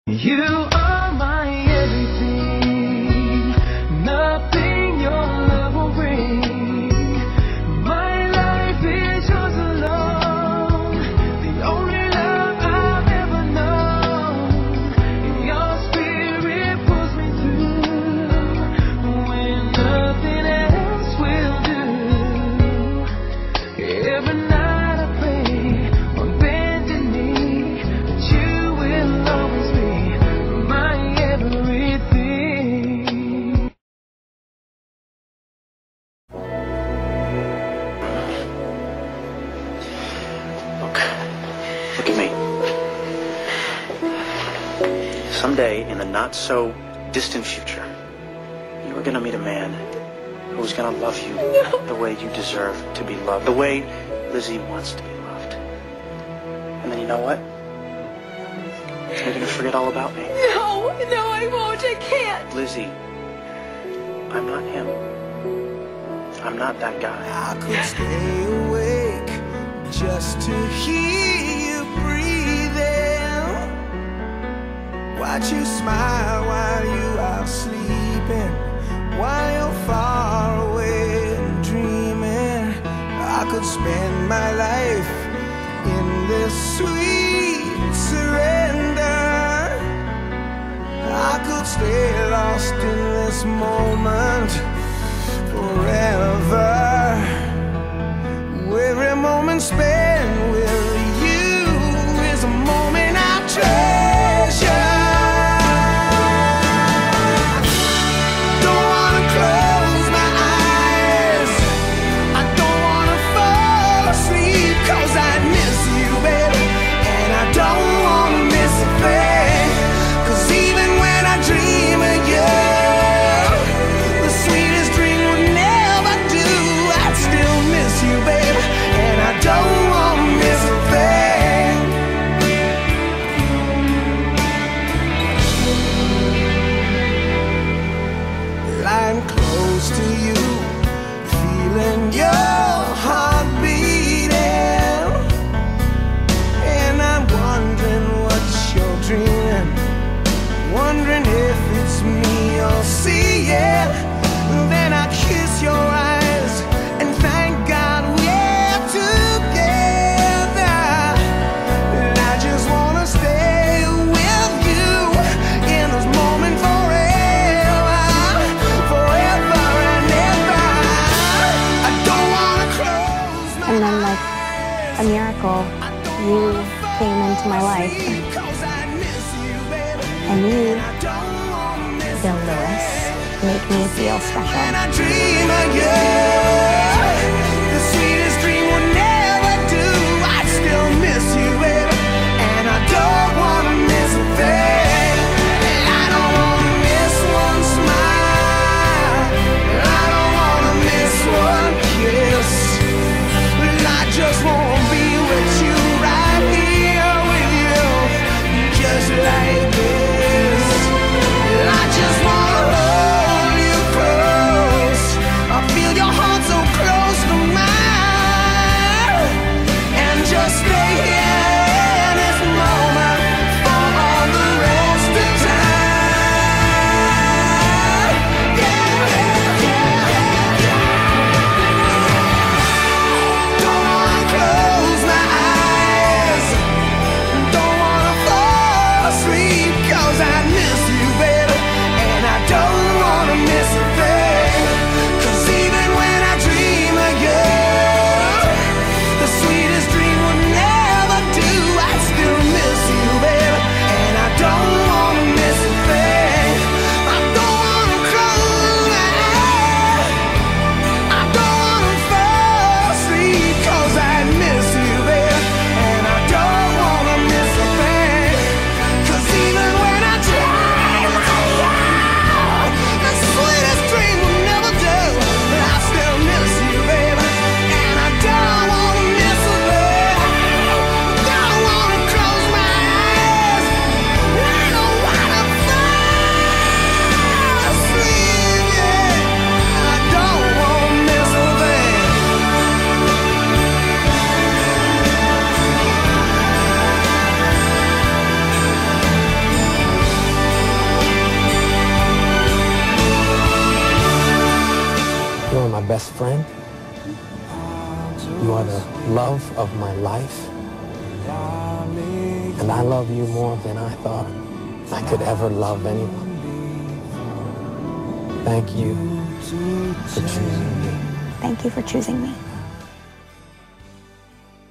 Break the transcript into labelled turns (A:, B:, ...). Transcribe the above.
A: You are my everything, nothing your love will bring. My life is yours alone, the only love I've ever known. Your spirit pulls me through when nothing else will do. Every night I pray on bended knee that you will always be my everything.
B: Look at me. Someday, in the not-so-distant future, you are going to meet a man who's going to love you the way you deserve to be loved, the way Lizzie wants to be loved. And then you know what? You're going to forget all about me.
C: No, I won't. I can't.
B: Lizzie, I'm not him. I'm not that guy.
D: I could stay awake just to hear you breathing. Watch you smile while you are sleeping, while you're far away and dreaming. I could spend my life in this sweet surrender. I could stay lost in this moment forever. Every moment spent with you is a moment I treasure. Don't wanna close my eyes, I don't wanna fall asleep, 'cause I miss you, baby, and I don't wanna miss a thing. 'Cause even when I dream of you, the sweetest dream would never do. I'd still miss you, baby, and I don't want to miss a thing. Lying close to you, feeling your heart beating, and I'm wondering what you're dreaming, wondering if it's me you're seeing. Then I kiss your eyes and thank God we're together. And I just wanna stay with you in this moment forever, forever and ever. I don't wanna close my
E: And then, like a miracle, you came into my life. And you, Bill Lewis, make me feel special.
D: When I dream of you, the sweetest dream would never do. I'd still miss you, baby, and I don't wanna miss a thing. I don't wanna miss one smile, I don't wanna miss one kiss. I just wanna be with you, right here with you, just like this. I just wanna hold you close. I feel your heart so close.
F: You are my best friend. You are the love of my life. And I love you more than I thought I could ever love anyone. Thank you for choosing me.
E: Thank you for choosing me.